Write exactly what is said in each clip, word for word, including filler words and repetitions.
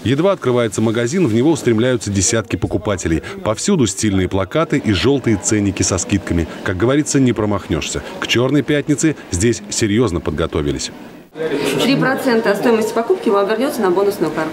Едва открывается магазин, в него устремляются десятки покупателей. Повсюду стильные плакаты и желтые ценники со скидками. Как говорится, не промахнешься. К Черной пятнице здесь серьезно подготовились. три процента стоимости покупки вам вернется на бонусную карту.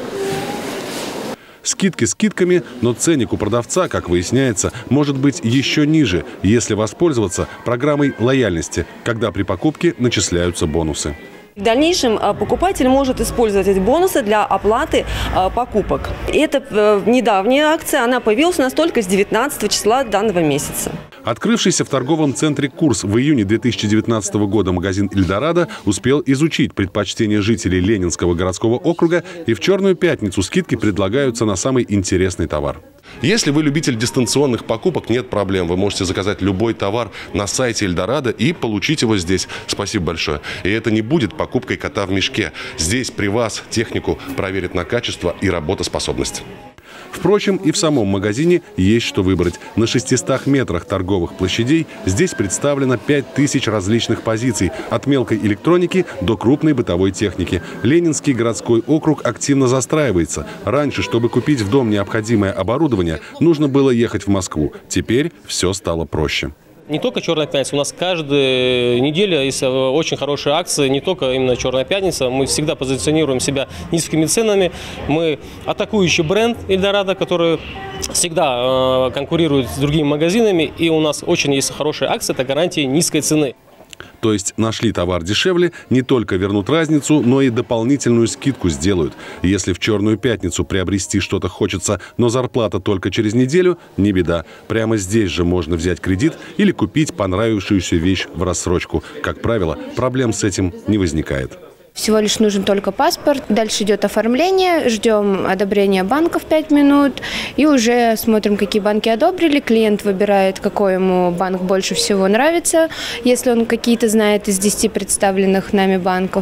Скидки скидками, но ценник у продавца, как выясняется, может быть еще ниже, если воспользоваться программой лояльности, когда при покупке начисляются бонусы. В дальнейшем покупатель может использовать эти бонусы для оплаты покупок. Это недавняя акция, она появилась у нас только с девятнадцатого числа данного месяца. Открывшийся в торговом центре «Курс» в июне две тысячи девятнадцатого года магазин «Эльдорадо» успел изучить предпочтения жителей Ленинского городского округа, и в Черную пятницу скидки предлагаются на самый интересный товар. Если вы любитель дистанционных покупок, нет проблем. Вы можете заказать любой товар на сайте «Эльдорадо» и получить его здесь. Спасибо большое. И это не будет покупкой кота в мешке. Здесь при вас технику проверят на качество и работоспособность. Впрочем, и в самом магазине есть что выбрать. На шестистах метрах торговых площадей здесь представлено пять тысяч различных позиций, от мелкой электроники до крупной бытовой техники. Ленинский городской округ активно застраивается. Раньше, чтобы купить в дом необходимое оборудование, нужно было ехать в Москву. Теперь все стало проще. Не только «Черная пятница», у нас каждую неделю есть очень хорошие акции, не только именно «Черная пятница». Мы всегда позиционируем себя низкими ценами. Мы атакующий бренд «Эльдорадо», который всегда конкурирует с другими магазинами. И у нас очень есть хорошая акция, это гарантия низкой цены. То есть нашли товар дешевле, не только вернут разницу, но и дополнительную скидку сделают. Если в Черную пятницу приобрести что-то хочется, но зарплата только через неделю, не беда. Прямо здесь же можно взять кредит или купить понравившуюся вещь в рассрочку. Как правило, проблем с этим не возникает. Всего лишь нужен только паспорт. Дальше идет оформление, ждем одобрения банка в пять минут и уже смотрим, какие банки одобрили. Клиент выбирает, какой ему банк больше всего нравится, если он какие-то знает из десяти представленных нами банков.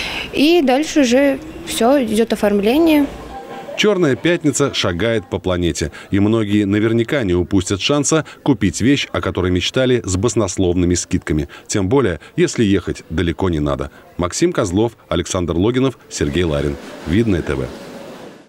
И дальше уже все, идет оформление. Черная пятница шагает по планете, и многие наверняка не упустят шанса купить вещь, о которой мечтали, с баснословными скидками. Тем более, если ехать далеко не надо. Максим Козлов, Александр Логинов, Сергей Ларин. Видное ТВ.